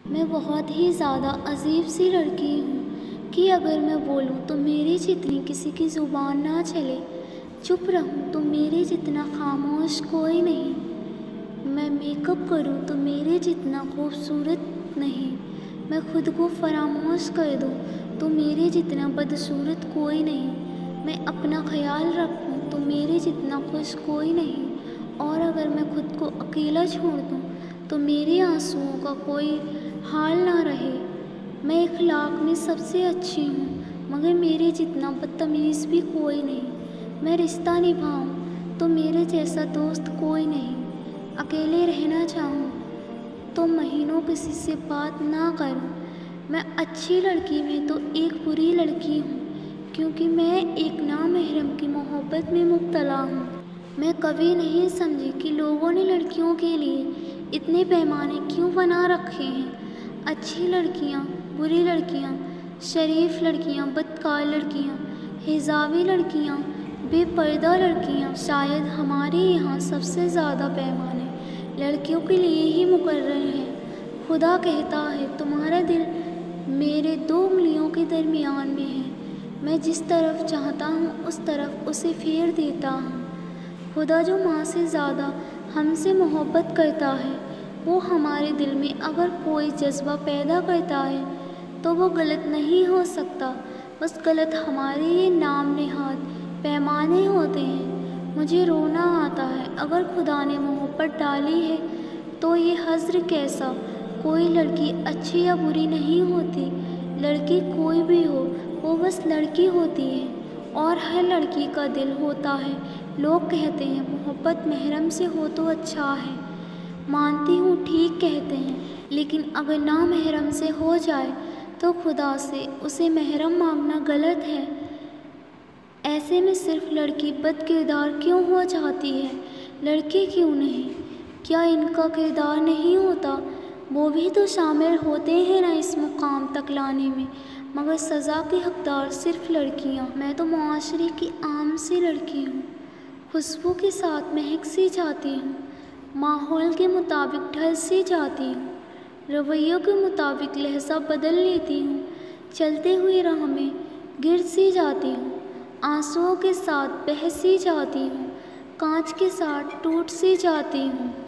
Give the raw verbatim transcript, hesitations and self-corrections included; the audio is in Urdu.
میں بہت ہی زیادہ عجیب سی لڑکی ہوں کہ اگر میں بولوں تو میرے جتنی کسی کی زبان نہ چلے، چپ رہوں تو میرے جتنا خاموش کوئی نہیں، میں میک اپ کروں تو میرے جتنا خوبصورت نہیں، میں خود کو فراموش کر دوں تو میرے جتنا بدصورت کوئی نہیں، میں اپنا خیال رکھوں تو میرے جتنا خوش کوئی نہیں، اور اگر میں خود کو اکیلا چھوڑ دوں تو میرے آنسوؤں کا کوئی حال نہ رہے۔ میں اخلاق میں سب سے اچھی ہوں مگر میرے جتنا بدتمیز بھی کوئی نہیں، میں رشتہ نبھاؤں تو میرے جیسا دوست کوئی نہیں، اکیلے رہنا چاہوں تو مہینوں کسی سے بات نہ کروں۔ میں اچھی لڑکی میں تو ایک بری لڑکی ہوں کیونکہ میں ایک نامحرم کی محبت میں مبتلا ہوں۔ میں کبھی نہیں سمجھی کہ لوگوں نے لڑکیوں کے لیے اتنے پیمانے کیوں بنا رکھے ہیں۔ اچھی لڑکیاں، بری لڑکیاں، شریف لڑکیاں، بدکار لڑکیاں، حجابی لڑکیاں، بے پردہ لڑکیاں، شاید ہمارے یہاں سب سے زیادہ پیمانے لڑکیوں کے لیے ہی مقرر ہیں۔ خدا کہتا ہے تمہارا دل میرے دو انگلیوں کے درمیان میں ہے، میں جس طرف چاہتا ہوں اس طرف اسے پھیر دیتا ہوں۔ خدا جو ماں سے زیادہ ہم سے محبت کرتا ہے، وہ ہمارے دل میں اگر کوئی جذبہ پیدا کرتا ہے تو وہ غلط نہیں ہو سکتا، بس غلط ہمارے یہ نام نہاد پیمانے ہوتے ہیں۔ مجھے رونا آتا ہے اگر خدا نے محبت ڈالی ہے تو یہ حضر کیسا، کوئی لڑکی اچھی یا بری نہیں ہوتی، لڑکی کوئی بھی ہو وہ بس لڑکی ہوتی ہے، اور ہر لڑکی کا دل ہوتا ہے۔ لوگ کہتے ہیں محبت محرم سے ہو تو اچھا ہے، مانتی ہوں ٹھیک کہتے ہیں، لیکن اگر نامحرم سے ہو جائے تو خدا سے اسے محرم مانگنا غلط ہے۔ ایسے میں صرف لڑکی بد کردار کیوں ہو جاتی ہے، لڑکے کیوں نہیں؟ کیا ان کا کردار نہیں ہوتا؟ وہ بھی تو شامل ہوتے ہیں نا اس مقام تک لانے میں، مگر سزا کی حقدار صرف لڑکیاں۔ میں تو معاشرے کی عام سی لڑکی ہوں، خوشبو کے ساتھ مہک سی جاتی ہوں، ماحول کے مطابق ڈھل سی جاتی ہوں، رویوں کے مطابق لہجہ بدل لیتی ہوں، چلتے ہوئے راہ میں گر سی جاتی ہوں، آنسوؤں کے ساتھ بہہ سی جاتی ہوں، کانچ کے ساتھ ٹوٹ سی جاتی ہوں۔